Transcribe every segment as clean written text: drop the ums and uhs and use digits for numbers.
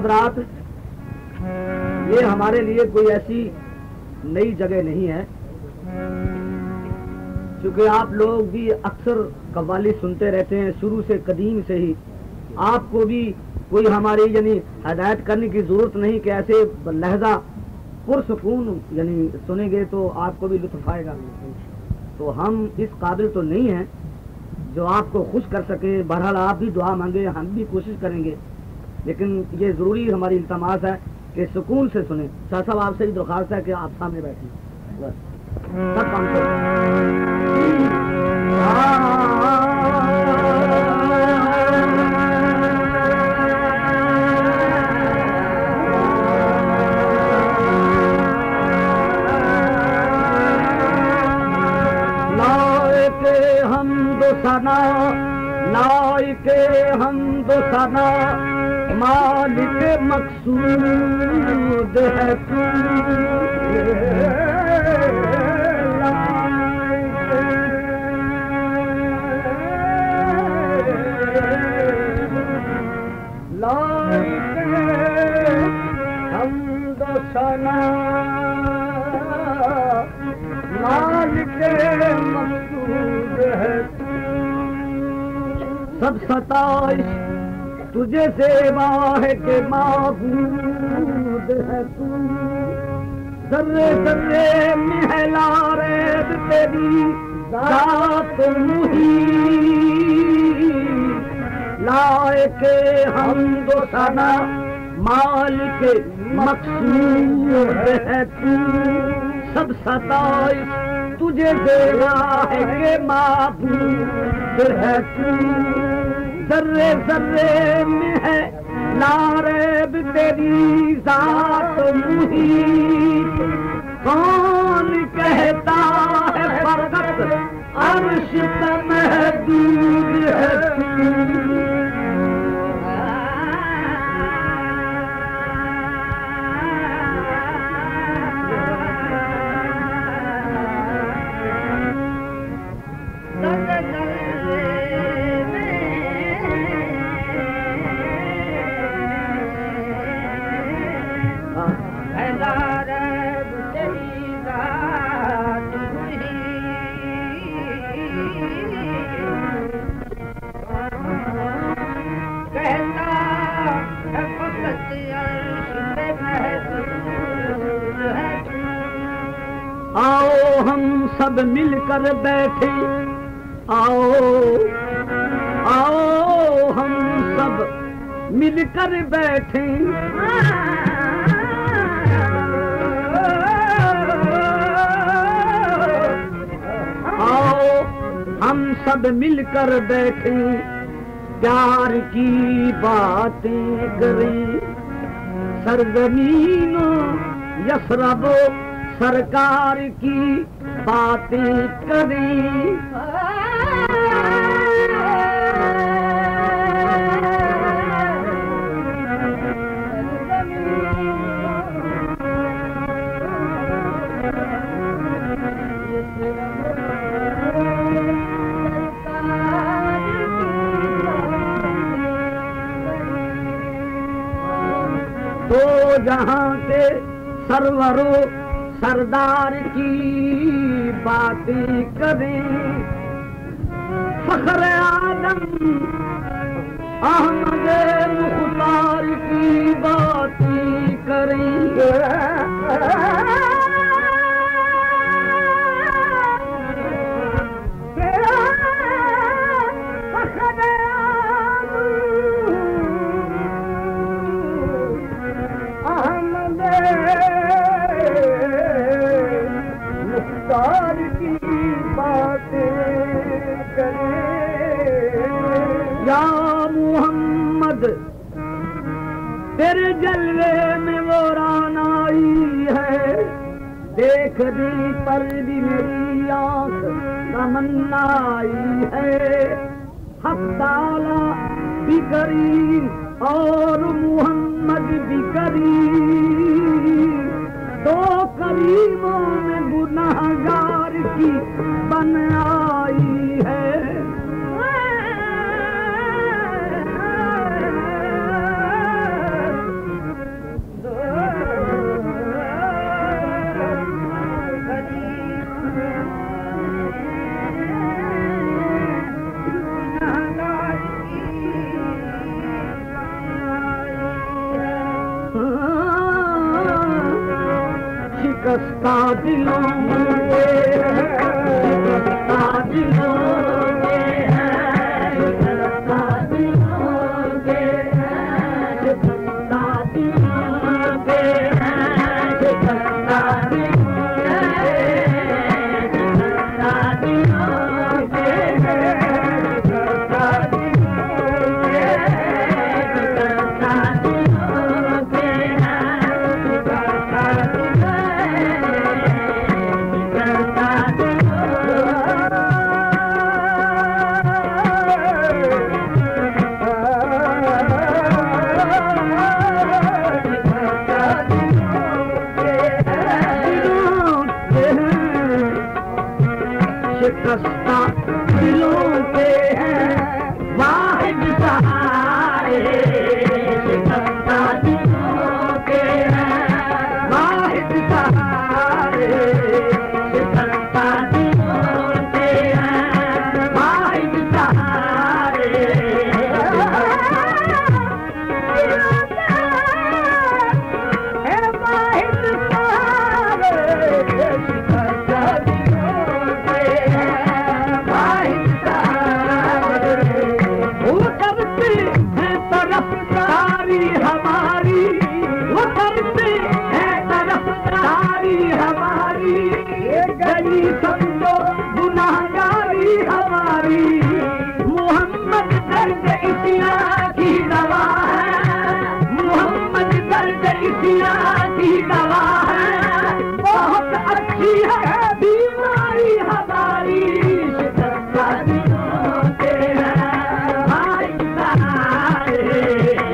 हजरात, ये हमारे लिए कोई ऐसी नई जगह नहीं है, क्योंकि आप लोग भी अक्सर कव्वाली सुनते रहते हैं शुरू से, कदीम से ही। आपको भी कोई हमारी यानी हदायत करने की जरूरत नहीं कि ऐसे लहजा पुरसुकून यानी सुनेंगे तो आपको भी लुत्फ आएगा। तो हम इस काबिल तो नहीं हैं जो आपको खुश कर सके। बहरहाल आप भी दुआ मांगे, हम भी कोशिश करेंगे, लेकिन ये ज़रूरी हमारी इल्तमास है कि सुकून से सुने। शाह साहब आपसे भी दरख्वास्त है कि आप सामने बैठें, बस सब काम सना, लाइके हमदो सना, मालिक मकसूद है तू। लाइके हमदो सना, मालिक मकसूद है तू। सब सताइश तुझे सेवा है के माबूद है तू। जर्रे जर्रे महलारे तेरी जात मुही, लायके हमदो सना, मालिक मकसूद है तू। सब सताइश तुझे देना है के माबूद है तू। जर्रे जर्रे में है नारेब तेरी जात मुहीत। कौन कहता है फरगत अर्श पे महदूद है तू। आओ हम सब मिलकर बैठे, आओ आओ हम सब मिलकर बैठे। आओ हम सब मिलकर बैठे, प्यार की बातें करें। सरजमीनो यसरबो सरकार की बातें करें। तो जहाँ के सरवरों सरदार की बातें करें। फख्र आदम अहमद मुख्तार की बातें करेंगे। या मोहम्मद तेरे जलवे में वो राना आई है। देख दी पर भी मेरी आंख तमन्ना आई है। हक ताला भी करीम और मोहम्मद भी करीम। दो करीमों में गुनाहगार की बन आई है। शिकस्ता दिलों के शिकस्ता दिलों के शिकस्ता दिलों के शिकस्ता दिलों के शिकस्ता शिकस्ता दिलों के वाहिद सहारे शिकस्ता दिलों के वाहिद सहारे शिकस्ता दिलों के वाहिद सहारे हमारी वो करते हैं तरफदारी हमारी गली समझो गुनाहगारी हमारी मोहम्मद दर्द इसिया की दवा है मोहम्मद दर्द इसिया की दवा है बहुत अच्छी है बीमारी हमारी शिकस्ता दिलों के भाई सहारे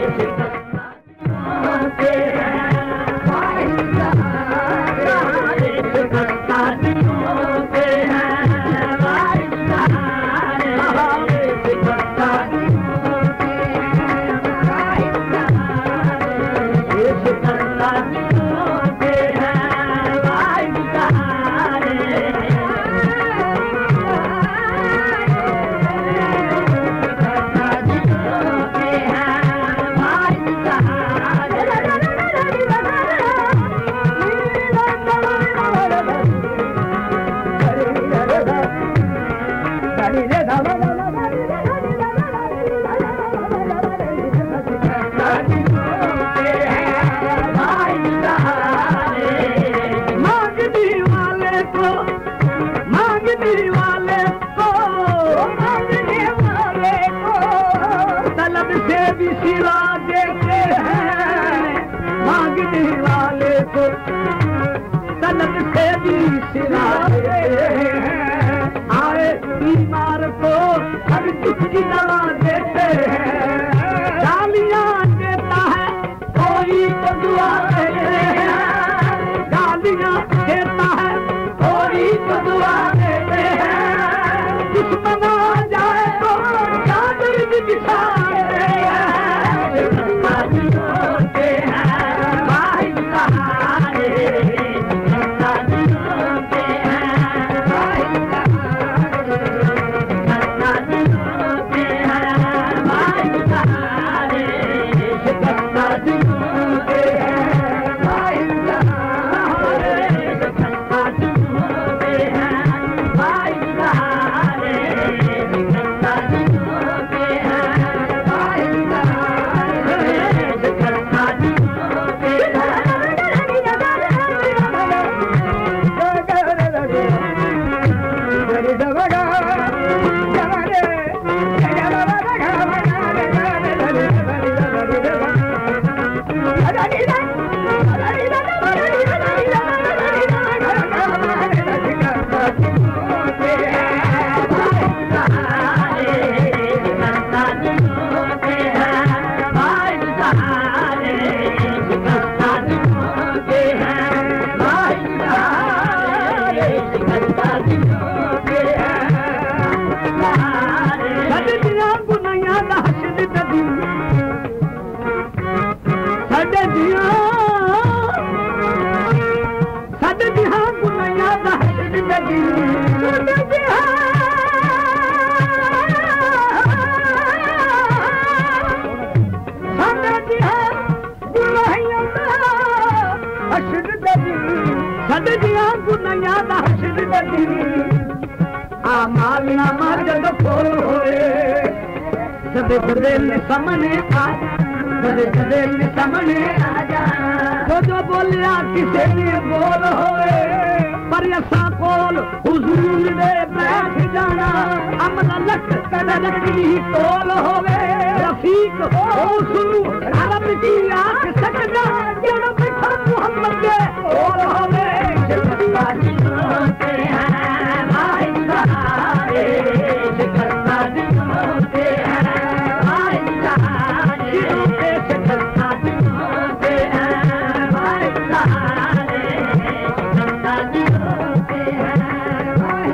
सिरा देते हैं मांगने वाले को तलब से भी सिरा देते हैं आए बीमार को हर दुख की दवा देते हैं गालियां देता है कोई तो दुआ देते हैं गालियां देता है कोई तो दुआ देते हैं दुश्मन आ जाए तो चादर भी बिछा के वॾी आमालनामा जब खोल होए जब जदेल सामने आ जदेल सामने आ जा जो बोलिया किसे ने बोल होए पर असा कोल हुजूर दे बैठ जाना अमल लख कदर की तोल होवे रफीक हो सुनु अरब की आंख सकदा जब बैठा मोहम्मद के बोल होवे जिंदा होते हैं भाई सारे जिंदा होते हैं भाई सारे जिंदा होते हैं भाई सारे जिंदा होते हैं भाई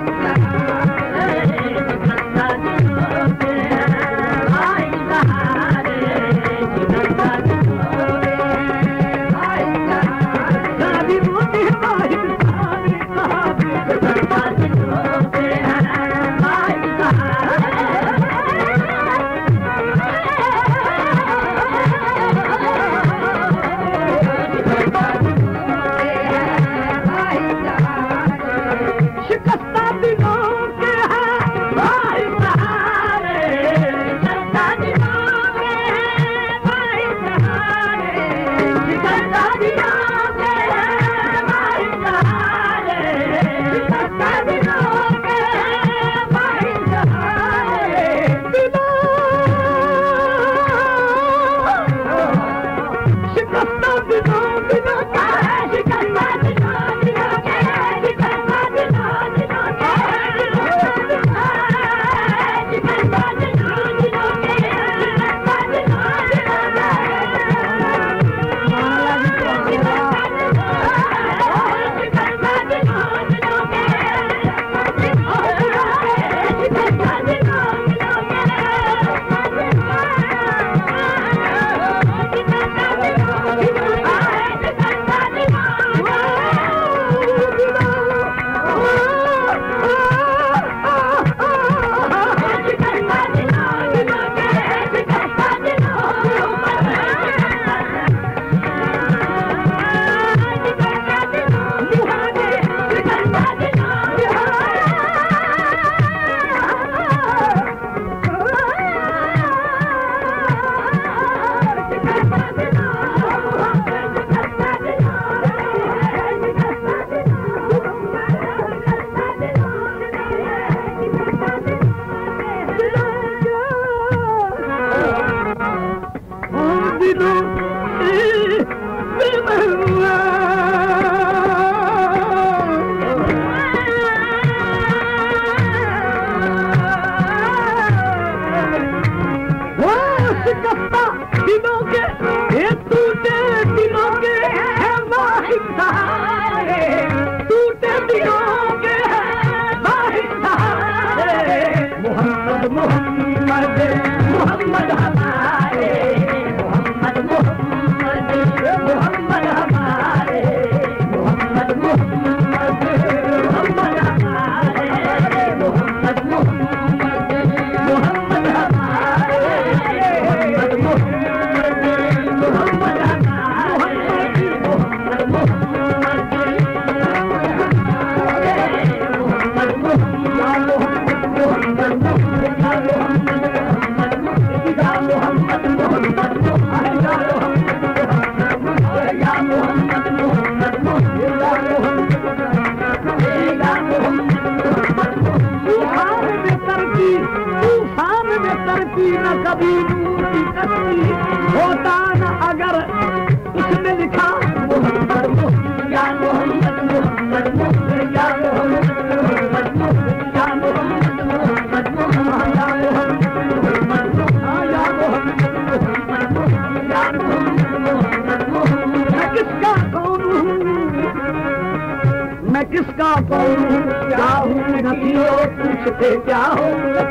किसका कौन क्या हूँ नकियो पूछते क्या हो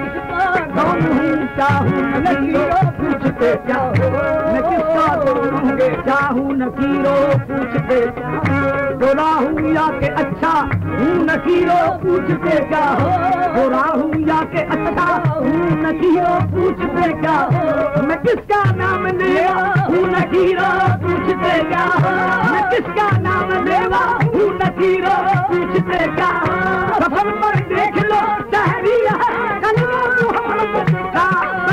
कौन हूँ क्या हूँ नकियो पूछते क्या हो मैं किसका कौन क्या हूँ नकीरो पूछते बुरा हूँ या के अच्छा हूँ नकीरो पूछते क्या हो बुरा हूँ या के अच्छा हूँ नकीरो पूछते क्या मैं किसका नाम लेवा हूँ नकीरो पूछते क्या मैं किसका नाम लेवा हूँ नकीरो पूछते क्या सफर पर देख लो शहरी है कलमा मोहम्मद का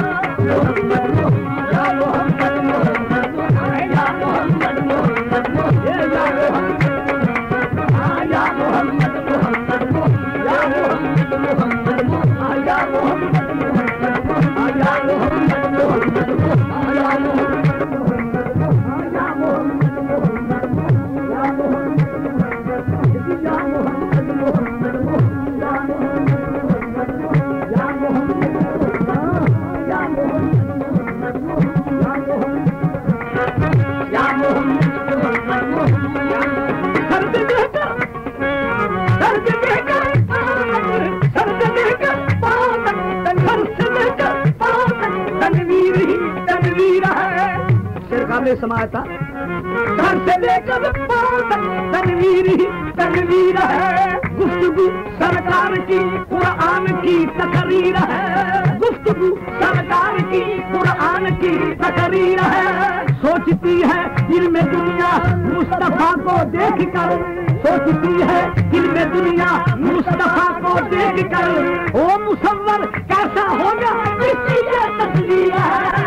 समाता सर से लेकर पांव तक तनवीर ही तनवीर है गुफ्तगू सरकार की कुरान की तकरीर है गुफ्तगू सरकार की कुरान की तकरीर है सोचती है दिल में दुनिया मुस्तफा को देख कर सोचती है दिल में दुनिया मुस्तफा को देख कर ओ मुसव्वर कैसा होगा इसकी ये तस्वीर है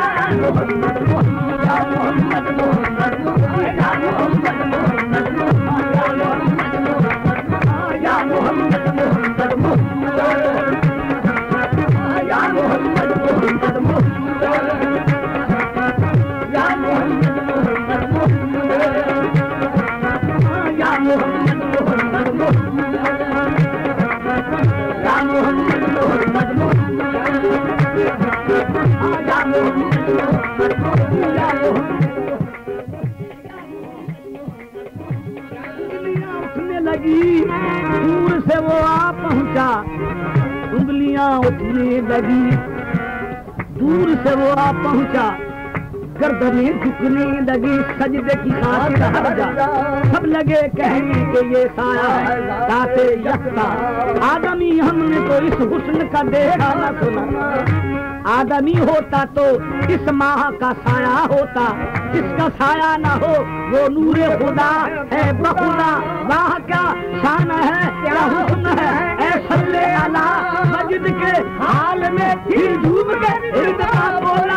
दूर से वो आ पहुंचा उंगलियां उठने लगी दूर से वो आ पहुंचा गर्दनें झुकने लगी सजदे की खातिर हट जा सब लगे कहने के ये साया है दाते यख्ता आदमी हमने तो इस हुस्न का देखा न सुना आदमी होता तो इस माह का साया होता जिसका साया न हो वो नूरे खुदा है बखुदा वाह क्या शान है क्या हुस्न है ऐ सल्ले अला मस्जिद के हाल में फिर झूम के इर्दा बोला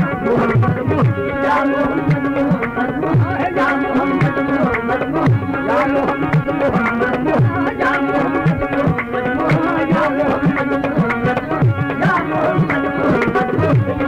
या मोहम्मद मोहम्मद या मोहम्मद मोहम्मद या मोहम्मद मोहम्मद या मोहम्मद मोहम्मद या मोहम्मद मोहम्मद या मोहम्मद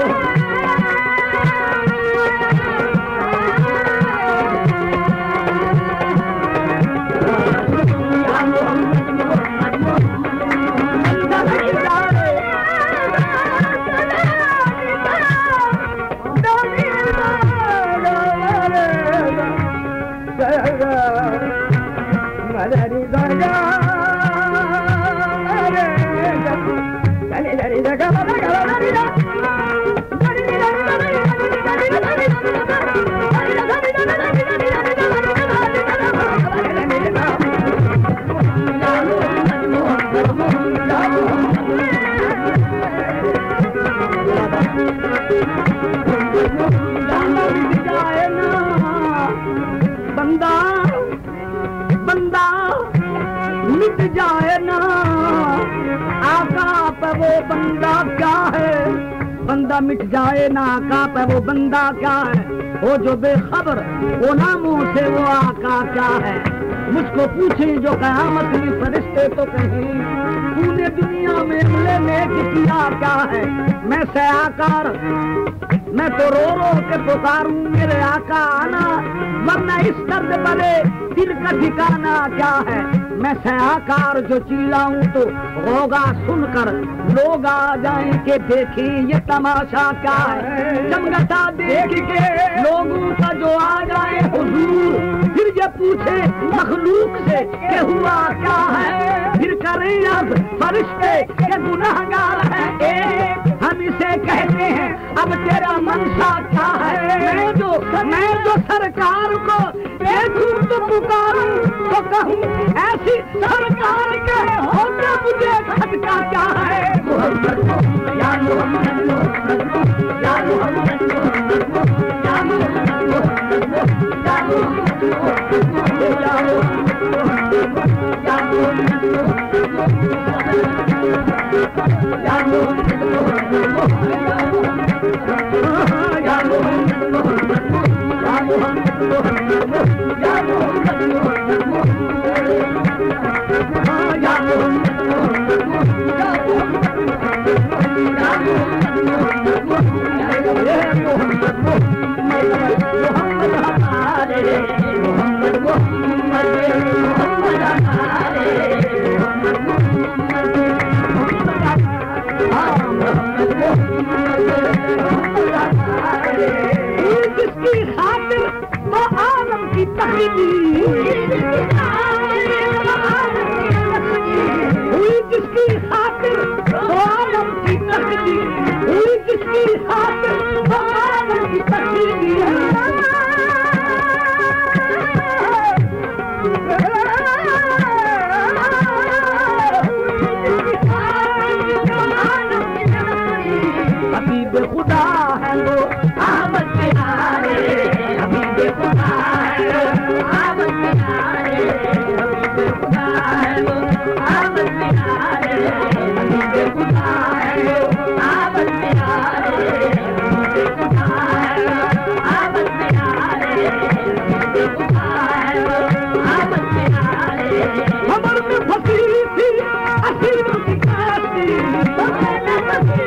जाए ना आका पे वो बंदा क्या है बंदा मिट जाए ना आका पे वो बंदा क्या है वो जो बेखबर वो नामों से वो आका क्या है मुझको पूछे जो कयामत में फरिश्ते तो कहें तूने दुनिया में नेक किया क्या है मैं से आकार मैं तो रो रो के पुकारूं मेरे आका आना वरना इस दर्द भरे दिल का ठिकाना क्या है मैं से आकार जो चिल्लाऊं तो होगा सुनकर लोग आ जाएं के देखें ये तमाशा क्या है जमगटा देख के लोगों का जो आ जाए हुजूर फिर ये पूछे मखलूक से कि हुआ क्या है फिर करें अब फरिश्ते के गुनाहगार है एक हम इसे कहते हैं अब तेरा मनसा क्या है। मैं जो सरकार को देखूं तो पुकारूं तो कहूं ऐसी सरकार के होते मुझे खटका क्या है। या मोहम्मद या मोहम्मद या जिसकी खातिर वो आलम की तकलीफ हुई, जिसकी खातिर वो आलम की तकलीफ हुई, जिसकी खातिर वो आलम की तकलीफ हबीब खुदा है वो आमद प्यारे, हबीब खुदा है वो आमद प्यारे, हबीब खुदा है वो आमद प्यारे, हबीब खुदा है वो आमद प्यारे, हबीब खुदा है वो आमद प्यारे, हबीब खुदा है वो आमद प्यारे। कमर में फंसी थी असीरों की काशी, कमर में फंसी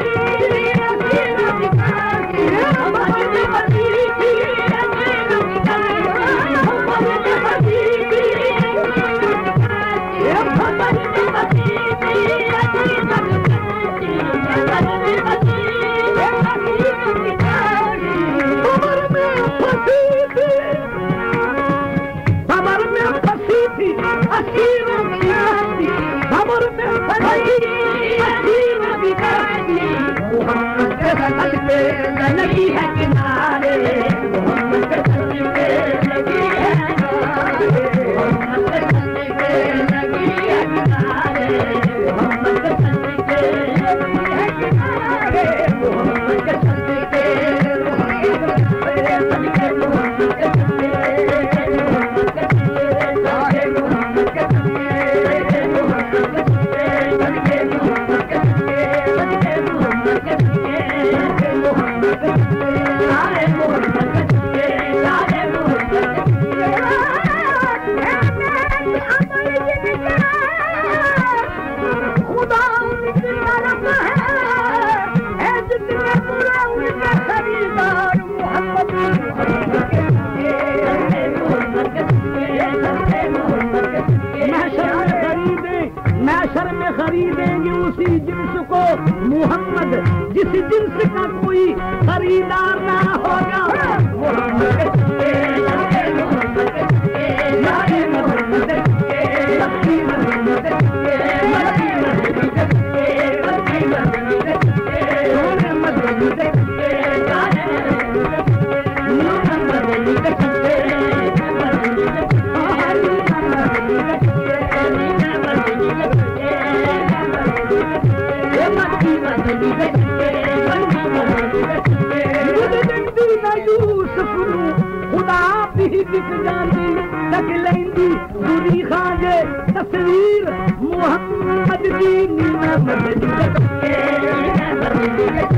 लगी है किनारे, मोहम्मद के सर पे लगी है किनारे, मोहम्मद के सर पे लगी है किनारे, मोहम्मद के सर पे लगी है किनारे, मोहम्मद के सर पे खरीदेंगे उसी जिन्स को मोहम्मद, जिस जिन्स का कोई खरीदार ना होगा। खुदा भी दिख जाती तक लेंदी बुरी खाजे तस्वीर मोहम्मद की नीमत